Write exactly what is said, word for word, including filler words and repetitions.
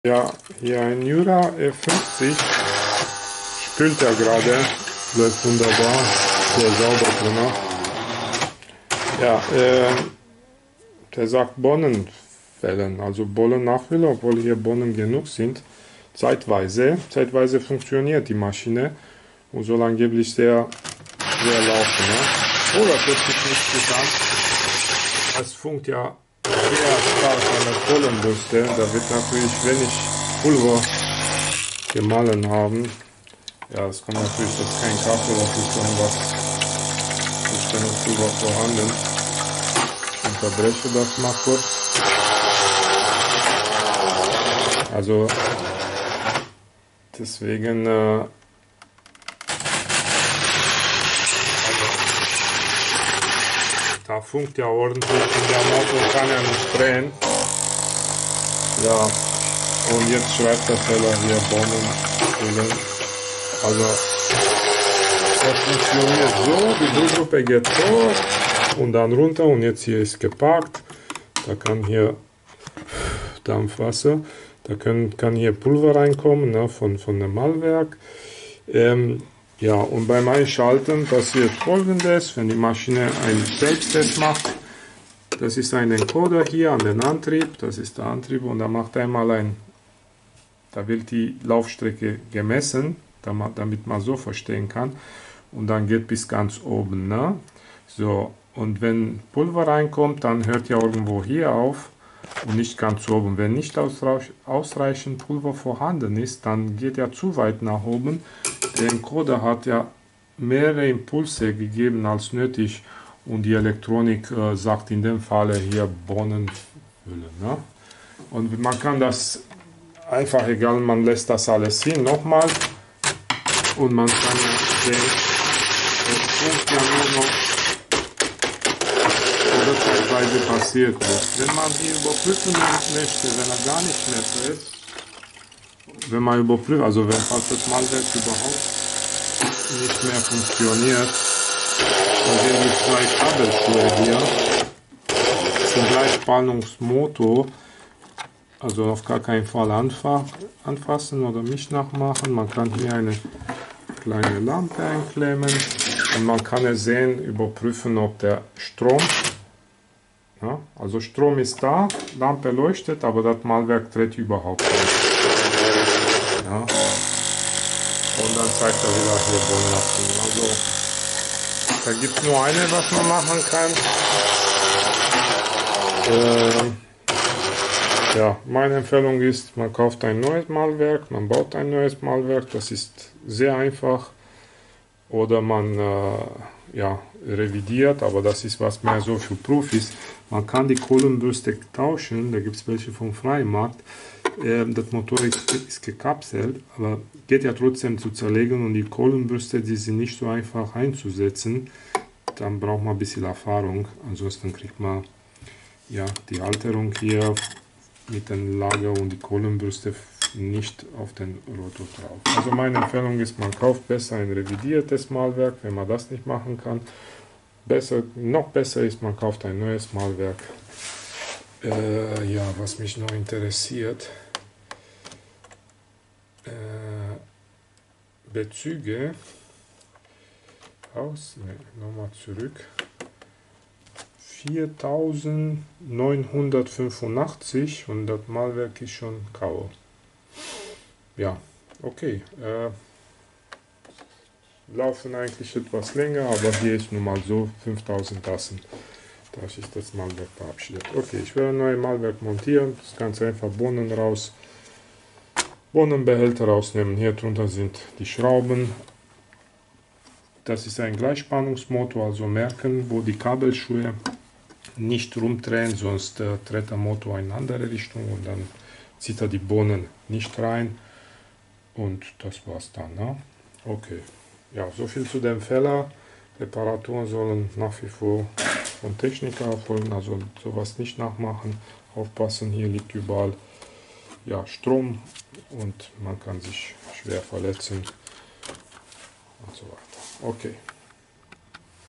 Ja, hier ein Jura F fünfzig, spült er gerade, läuft wunderbar, sehr sauber drin. Ja, äh, der sagt Bohnen fällen, also Bohnen nachfüllen, obwohl hier Bohnen genug sind. Zeitweise, zeitweise funktioniert die Maschine und soll angeblich sehr, sehr laufen. Ne? Oh, das hört sich nicht gut an. Es funkt ja sehr stark an der Kohlenbürste, da wird natürlich wenig Pulver gemahlen haben. Ja, es kommt natürlich jetzt kein Kaffee, das ist irgendwas Pulver vorhanden. Ich unterbreche das mal kurz. Also deswegen äh, da funkt ja ordentlich und der Motor kann ja nicht drehen. Ja, und jetzt schreibt der Fehler hier Bohnen füllen. Also das funktioniert so, die Blutgruppe geht hoch und dann runter und jetzt hier ist geparkt. Da kann hier Dampfwasser, da können, kann hier Pulver reinkommen, ne, von, von dem Mahlwerk. Ähm, Ja, und beim Einschalten passiert Folgendes, wenn die Maschine einen Selbsttest macht. Das ist ein Encoder hier an den Antrieb, das ist der Antrieb und da macht einmal ein, da wird die Laufstrecke gemessen, damit man so verstehen kann. Und dann geht bis ganz oben. Ne? So, und wenn Pulver reinkommt, dann hört ja irgendwo hier auf und nicht ganz oben. Wenn nicht ausreichend Pulver vorhanden ist, dann geht er zu weit nach oben. Der Encoder hat ja mehrere Impulse gegeben als nötig und die Elektronik äh, sagt in dem Falle hier Bohnen füllen. Ne? Und man kann das einfach, egal, man lässt das alles hin, nochmal und man kann ja sehen, es funkt ja nur noch rückwärtsweise passiert ist. Wenn man hier überprüfen möchte, wenn er gar nicht mehr fällt, wenn man überprüft, also wenn falls das Mahlwerk überhaupt nicht mehr funktioniert, dann sehen die zwei Kabelschuhe hier zum Gleichspannungsmotor, also auf gar keinen Fall anfassen oder mich nachmachen. Man kann hier eine kleine Lampe einklemmen und man kann es sehen, überprüfen, ob der Strom, ja, also Strom ist da, Lampe leuchtet, aber das Mahlwerk dreht überhaupt nicht. Ja. Und dann zeigt er wieder hier Bohnen abziehen. Also da gibt es nur eine, was man machen kann. Äh, ja, meine Empfehlung ist, man kauft ein neues Mahlwerk, man baut ein neues Mahlwerk, das ist sehr einfach. Oder man äh, ja, revidiert, aber das ist was mehr so für Profis. Man kann die Kohlenbürste tauschen, da gibt es welche vom freien Markt. Das Motor ist, ist gekapselt, aber geht ja trotzdem zu zerlegen und die Kohlenbürste, die sind nicht so einfach einzusetzen. Dann braucht man ein bisschen Erfahrung, ansonsten kriegt man ja die Halterung hier mit dem Lager und die Kohlenbürste nicht auf den Rotor drauf. Also meine Empfehlung ist, man kauft besser ein revidiertes Mahlwerk, wenn man das nicht machen kann. Besser, noch besser ist, man kauft ein neues Mahlwerk. Äh, ja, was mich noch interessiert, äh, Bezüge, aus, ne, nochmal zurück, viertausendneunhundertfünfundachtzig und das Mahlwerk ist schon K O. Ja, okay, äh, laufen eigentlich etwas länger, aber hier ist nun mal so fünftausend Tassen. Da ist das Mahlwerk verabschiedet. Okay, ich werde ein neues Mahlwerk montieren. Das Ganze einfach Bohnen raus, Bohnenbehälter rausnehmen. Hier drunter sind die Schrauben. Das ist ein Gleichspannungsmotor, also merken, wo die Kabelschuhe nicht rumdrehen, sonst äh, dreht der Motor in eine andere Richtung und dann zieht er die Bohnen nicht rein. Und das war's dann. Ne? Okay, ja, so viel zu dem Fehler. Reparaturen sollen nach wie vor von Techniker erfolgen, also sowas nicht nachmachen, aufpassen, hier liegt überall ja, Strom und man kann sich schwer verletzen und so weiter. Okay.